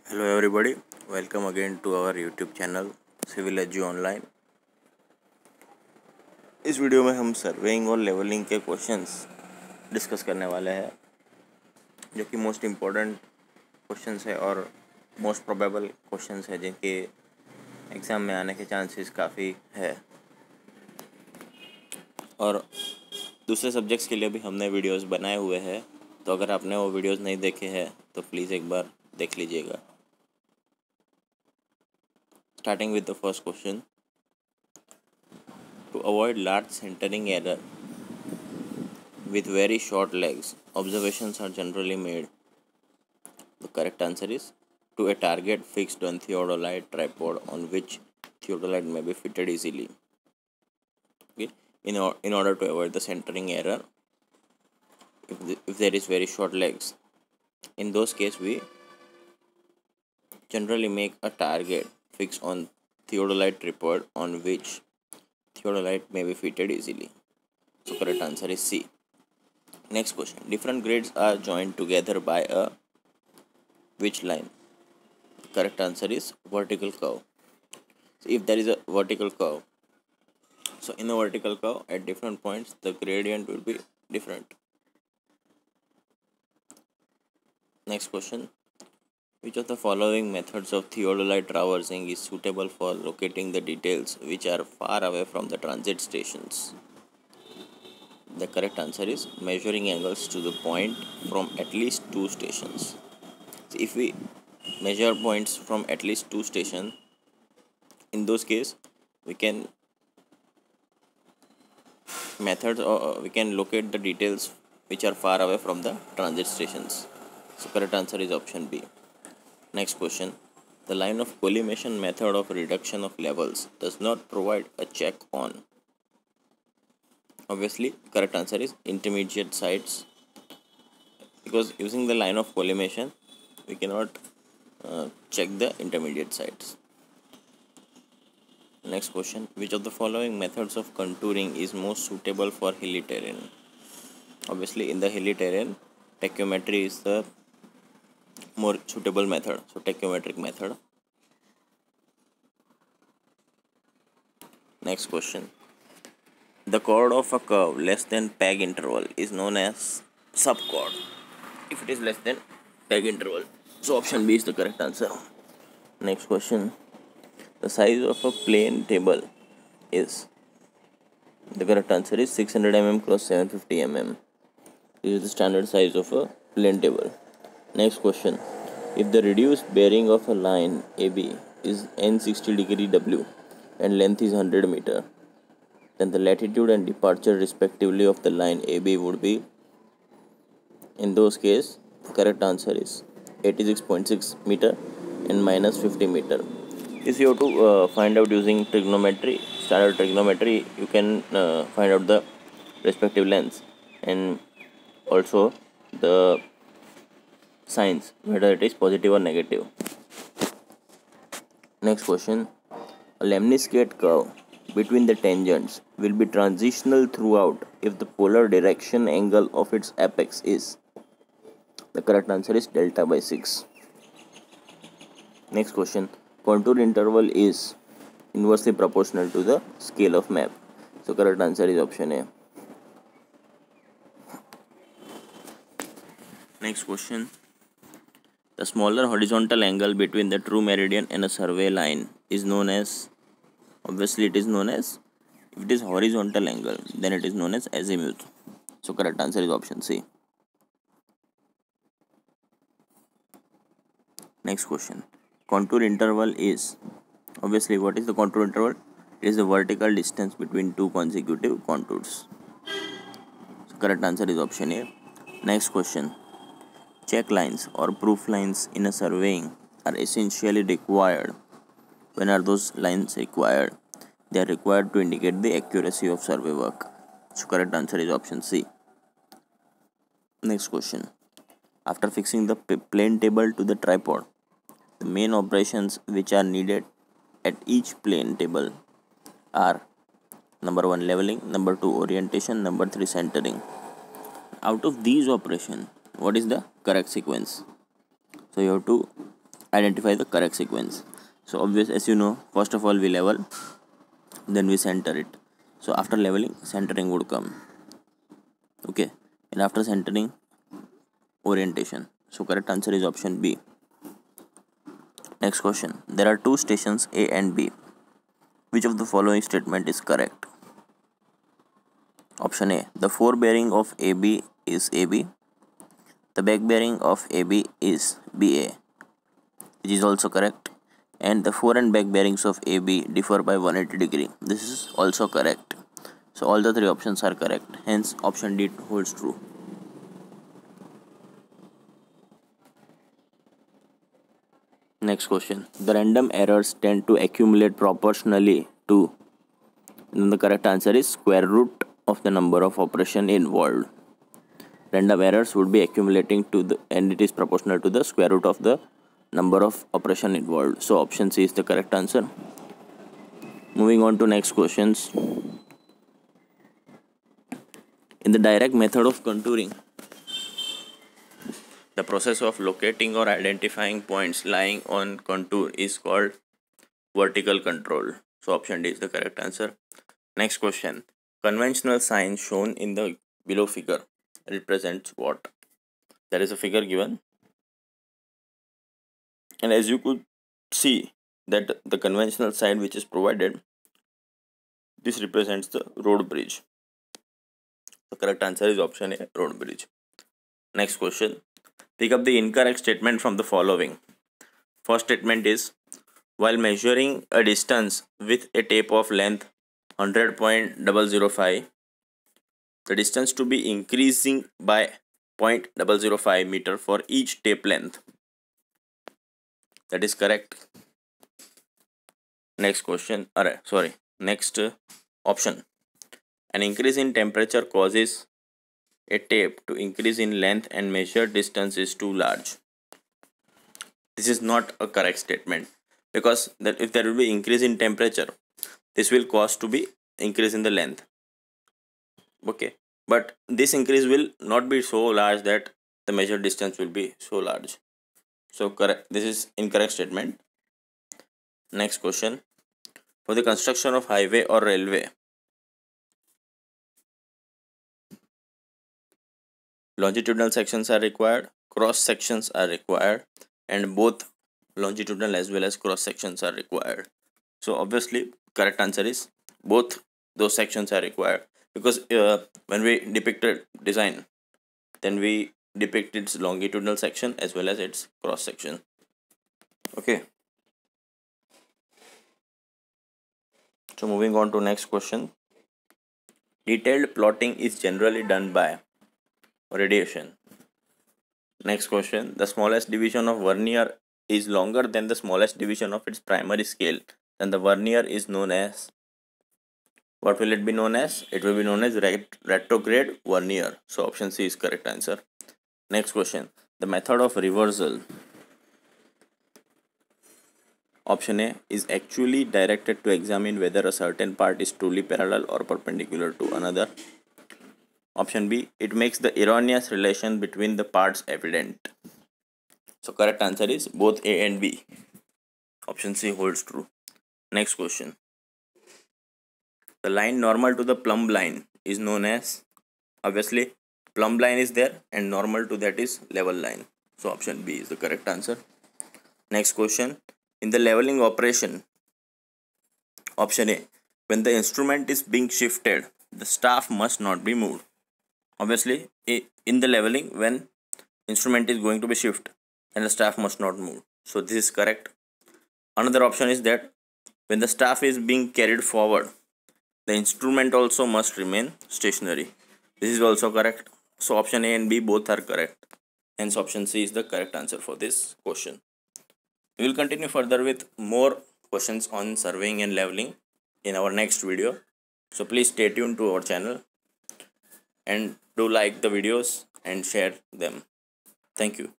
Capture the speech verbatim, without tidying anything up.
Hello everybody, welcome again to our YouTube channel civil edu online. इस वीडियो में हम सर्वेइंग और लेवलिंग के क्वेश्चंस डिस्कस करने वाले हैं, जो कि मोस्ट इम्पोर्टेंट क्वेश्चंस है और मोस्ट प्रोबेबल क्वेश्चंस है जिनके एग्ज़ाम में आने के चांसेस काफ़ी है। और दूसरे सब्जेक्ट्स के लिए भी हमने वीडियोस बनाए हुए हैं, तो अगर आपने वो वीडियोस नहीं देखे हैं तो प्लीज़ एक बार देख लीजिएगा। Starting with the first question, to avoid large centering error with very short legs, observations are generally made. The correct answer is to a target fixed on theodolite tripod on which theodolite may be fitted easily. Okay, in, or, in order to avoid the centering error, if, the, if there is very short legs, in those cases we generally make a target fixed on theodolite tripod on which theodolite may be fitted easily. So correct answer is C. Next question. Different grades are joined together by a which line? Correct answer is vertical curve. So if there is a vertical curve, so in a vertical curve at different points the gradient will be different. Next question. Which of the following methods of theodolite traversing is suitable for locating the details which are far away from the transit stations? The correct answer is measuring angles to the point from at least two stations. So if we measure points from at least two stations, in those cases we can methods or we can locate the details which are far away from the transit stations. So correct answer is option B. Next question. The line of collimation method of reduction of levels does not provide a check on. Obviously, correct answer is intermediate sites, because using the line of collimation we cannot uh, check the intermediate sites. Next question. Which of the following methods of contouring is most suitable for hilly terrain? Obviously, in the hilly terrain, tachyometry is the more suitable method. So tachyometric method. Next question. The chord of a curve less than peg interval is known as subchord if it is less than peg interval. So option B is the correct answer. Next question. The size of a plane table is, the correct answer is six hundred millimeters cross seven hundred fifty millimeters. This is the standard size of a plane table. Next question. If the reduced bearing of a line A B is n sixty degree W and length is one hundred meters, then the latitude and departure respectively of the line A B would be, in those cases, the correct answer is eighty-six point six meter and minus fifty meter. If you have to uh, find out using trigonometry, standard trigonometry, you can uh, find out the respective lengths and also the signs, whether it is positive or negative. Next question. A lemniscate curve between the tangents will be transitional throughout if the polar direction angle of its apex is, the correct answer is delta by six. Next question. Contour interval is inversely proportional to the scale of map. So correct answer is option A. Next question. The smaller horizontal angle between the true meridian and a survey line is known as, obviously it is known as, if it is horizontal angle then it is known as azimuth. So correct answer is option C. Next question. Contour interval is, obviously what is the contour interval? It is the vertical distance between two consecutive contours. So correct answer is option A. Next question. Check lines or proof lines in a surveying are essentially required. When are those lines required? They are required to indicate the accuracy of survey work. So correct answer is option C. Next question. After fixing the plane table to the tripod, the main operations which are needed at each plane table are, number one leveling, number two orientation, number three centering. Out of these operations, what is the correct sequence? So you have to identify the correct sequence. So obvious, as you know, first of all we level, then we center it. So after leveling, centering would come. Okay, and after centering, orientation. So correct answer is option B. Next question. There are two stations A and B. Which of the following statement is correct? Option A. The fore bearing of A B is A B. The back bearing of A B is B A, which is also correct. And the fore and back bearings of A B differ by one hundred eighty degree. This is also correct. So all the three options are correct. Hence option D holds true. Next question. The random errors tend to accumulate proportionally to, and the correct answer is square root of the number of operation involved. Random errors would be accumulating to the, and it is proportional to the square root of the number of operation involved. So option C is the correct answer. Moving on to next questions. In the direct method of contouring, the process of locating or identifying points lying on contour is called vertical control. So option D is the correct answer. Next question. Conventional sign shown in the below figure represents what? There is a figure given, and as you could see that the conventional sign which is provided, this represents the road bridge. The correct answer is option A, road bridge. Next question. Pick up the incorrect statement from the following. First statement is, while measuring a distance with a tape of length one hundred point zero zero five, the distance to be increasing by zero point zero zero five meter for each tape length. That is correct. Next question, alright, sorry, next uh, option. An increase in temperature causes a tape to increase in length and measured distance is too large. This is not a correct statement, because that if there will be increase in temperature, this will cause to be increase in the length. Okay, but this increase will not be so large that the measured distance will be so large. So correct, this is incorrect statement. Next question. For the construction of highway or railway, longitudinal sections are required, cross sections are required, and both longitudinal as well as cross sections are required. So obviously correct answer is both those sections are required, because uh, when we depict a design, then we depict its longitudinal section as well as its cross section. Okay, so moving on to next question. Detailed plotting is generally done by radiation. Next question. The smallest division of vernier is longer than the smallest division of its primary scale, then the vernier is known as, what will it be known as? It will be known as ret retrograde vernier. So option C is correct answer. Next question. The method of reversal, option A, is actually directed to examine whether a certain part is truly parallel or perpendicular to another. Option B, it makes the erroneous relation between the parts evident. So correct answer is both A and B. Option C holds true. Next question. The line normal to the plumb line is known as, obviously plumb line is there and normal to that is level line. So option B is the correct answer. Next question. In the leveling operation, option A, when the instrument is being shifted, the staff must not be moved. Obviously in the leveling, when instrument is going to be shifted, then the staff must not move. So this is correct. Another option is that when the staff is being carried forward, the instrument also must remain stationary. This is also correct. So option A and B both are correct. Hence option C is the correct answer for this question. We will continue further with more questions on surveying and leveling in our next video. So please stay tuned to our channel and do like the videos and share them. Thank you.